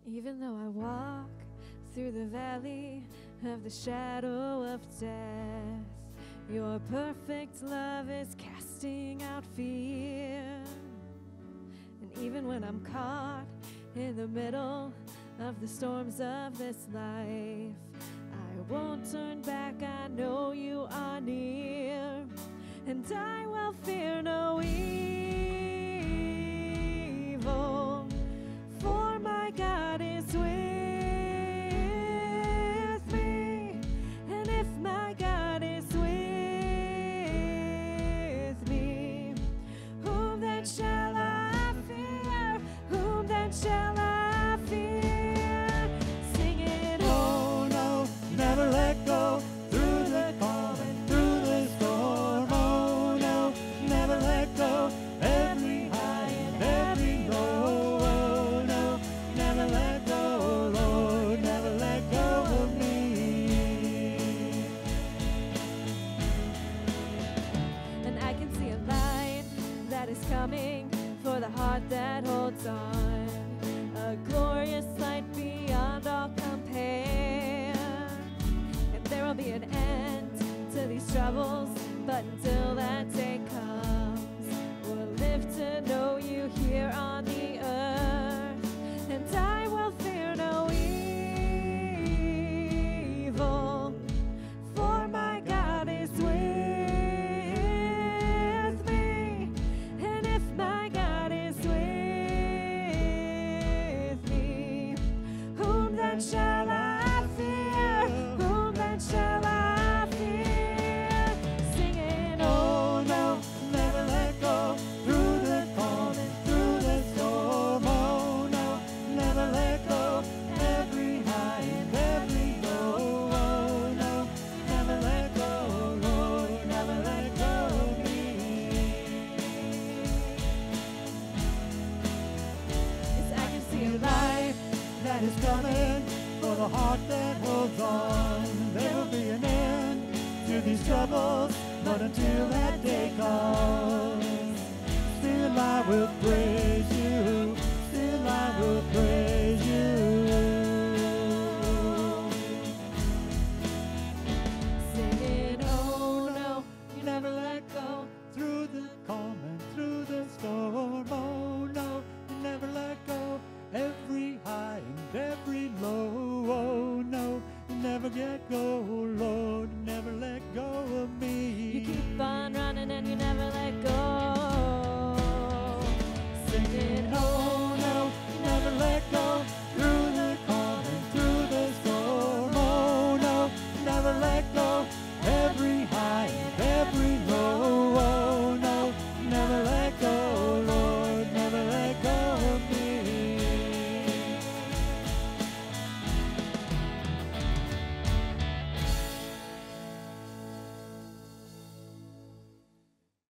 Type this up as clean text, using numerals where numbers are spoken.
Even though I walk through the valley of the shadow of death, your perfect love is casting out fear. And even when I'm caught in the middle of the storms of this life, I won't turn back, I know you are near, and I will fear no evil, for my God is with me. And if my God is with me, whom then shall I fear? Whom then shall I fear? Singing, Oh no, never let go, through the calm and through the storm. Oh no, never let go, every high and every low. Oh no, never let go, Lord, never let go of me. and I can see a light that is coming for the heart that holds on, a glorious light beyond all compare. And there will be an end to these troubles, but until that day comes, we'll live to know you here on the earth. And I will fear no evil, for my God is with me. And if my God is with me, whom then shall I fear? Whom then shall I fear? Singing, Oh no, never let go, through the calm and through the storm. Oh no, never let go, every high and every low. Oh no, never let go, Lord, never let go of me. yes, I can see a light Life that is coming for the heart that holds on. There will be an end to these troubles, but until that day comes, still I will praise you.